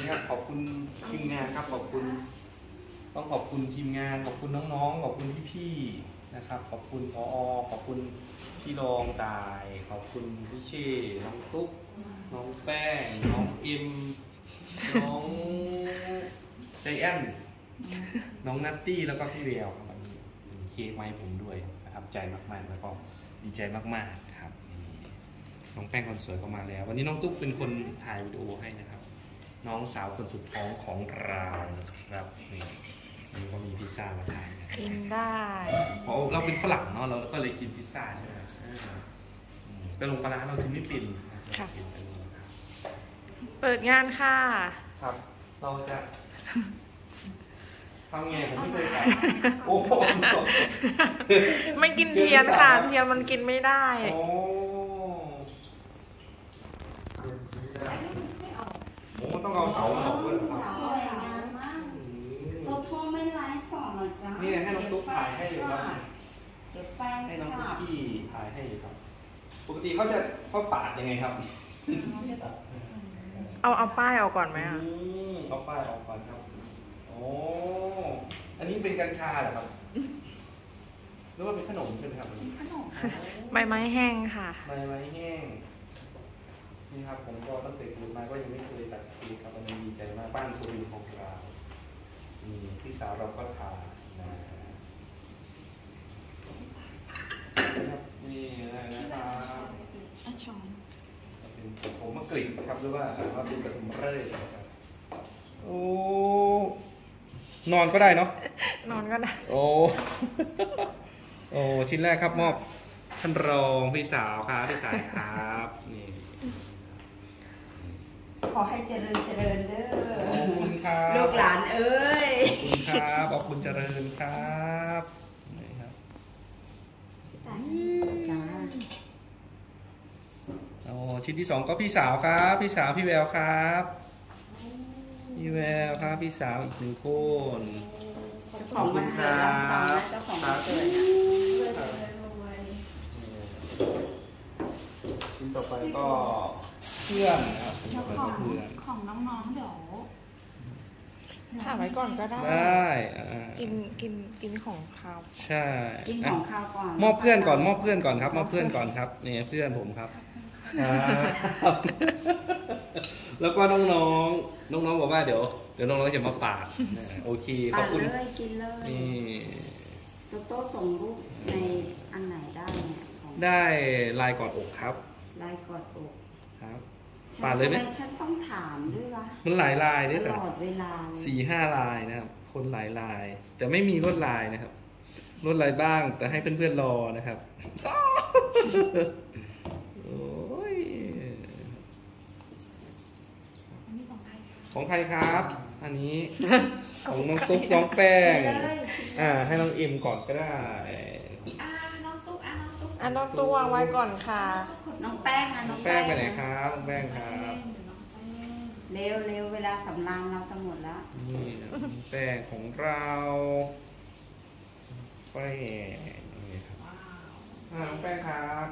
นี่ครับขอบคุณทีมงานครับขอบคุณต้องขอบคุณทีมงานขอบคุณน้องๆขอบคุณพี่ๆนะครับขอบคุณผอ.ขอบคุณพี่รองตายขอบคุณพี่เช่น้องตุ๊กน้องแป้งน้องอิมน้องใจแอนน้องนัตตี้แล้วก็พี่เวลครับวันนี้มีเค้กมาให้ผมด้วยประทับใจมากๆแล้วก็ดีใจมากๆครับน้องแป้งคนสวยก็มาแล้ววันนี้น้องตุ๊กเป็นคนถ่ายวิดีโอให้นะครับน้องสาวคนสุดท้องของเรานะครับนี่ก็มีพิซซ่ามาทานกินได้เพราะเราเป็นฝรั่งเนาะเราก็เลยกินพิซซ่าใช่ไหมแต่ลงปลาร้าเราจะไม่ปิ่นค่ะเปิดงานค่ะครับเราจะทำไงผมไม่เคยทำโอ้โหไม่กินเทียนค่ะเทียนมันกินไม่ได้โอ้ต้องเอาเสาออกด้วยสวยงามมากตัวโทษไม่ไร้สอนหรอจ๊ะนี่ให้น้องตุ๊กถ่ายให้ครับเดี๋ยวแฟนให้น้องตุ๊กกี้ถ่ายให้ครับปกติเขาปาดยังไงครับเอาป้ายออกก่อนไหมอ่ะเอาป้ายออกก่อนครับโอ้อันนี้เป็นกัญชาเหรอครับหรือว่าเป็นขนมใช่ไหมครับขนมใบไม้แห้งค่ะใบไม้แห้งนี่ครับผมก็ตั้งแต่เกิดมาก็ยังไม่เคยตัดเค้กครับมันดีใจมากบ้านสุรินทร์ของเรานี่พี่สาวเราก็ทานนะครับนี่นะครับช้อนเป็นผมมะกรีดครับหรือว่าเป็นกระทุ่มเร่ครับโอ้นอนก็ได้เนาะนอนก็ได้โอ้ชิ้นแรกครับมอบท่านรองพี่สาวครับพี่สายครับนี่ขอให้เจริญเด้อขอบคุณครับลูกหลานเอ้ยขอบคุณครับขอบคุณเจริญครับนี่ครับจ้าชิ้นที่2ก็พี่สาวครับพี่สาวพี่แววครับพี่แววครับพี่สาวอีก1คนขอบคุณครับเจ้าของวันเกิดชิ้นต่อไปก็เพื่อนครับของน้องๆเดี๋ยวถ่ายไว้ก่อนก็ได้กินของข้าวใช่กินของข้าวก่อนมอบเพื่อนก่อนมอบเพื่อนก่อนครับมอบเพื่อนก่อนครับนี่เพื่อนผมครับแล้วก็น้องบอกว่าเดี๋ยวน้องๆจะมาปาดโอเคขอบคุณเลยกินเลยนี่โต๊ะส่งรูปในอันไหนได้เนี่ยได้ลายกอดอกครับลายกอดอกครับปาดเลยไหมฉันต้องถามด้วยวะมันหลายลายด้วยตลอดเวลา 4-5 ลายนะครับคนหลายลายแต่ไม่มีลวดลายนะครับลวดลายบ้างแต่ให้เพื่อนๆรอนะครับโอ้ยของใครครับอันนี้ของน้องตุ๊กน้องแป้งให้น้องอิมก่อนก็ได้น้องตุ๊กน้องตุ๊กวางไว้ก่อนค่ะน้องแป้งน้องแป้งไปไหนครับน้องแป้งครับเร็วเวลาสำรานเราจะหมดแล้วนี่แป้งของเราแป้งนี่ครับน้องแป้งครับ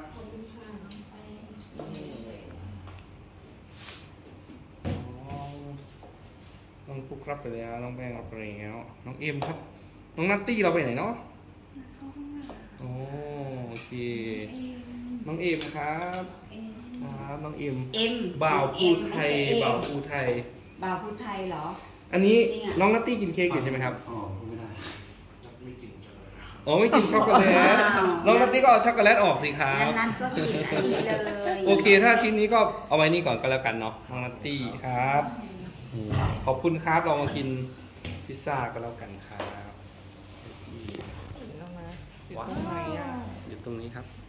น้องปุ๊กรับไปแล้วน้องแป้งรับไปแล้วน้องเอ็มครับน้องนัตตี้เราไปไหนเนาะโอเคน้องเอ็มครับน้องเอ็มบ่าวภูไทยบ่าวภูไทยเหรออันนี้น้องนัตตี้กินเค้กอยู่ใช่ไหมครับไม่ได้ไม่กินไม่กินช็อกโกแลตน้องนัตตี้ก็เอาช็อกโกแลตออกสิครับนั้นก็กินอันนี้เลยโอเคถ้าชิ้นนี้ก็เอาไว้นี่ก่อนก็แล้วกันเนาะน้องนัตตี้ครับขอบคุณครับเรามากินพิซซ่าก็แล้วกันครับว้าวอยู่ตรงนี้ครับ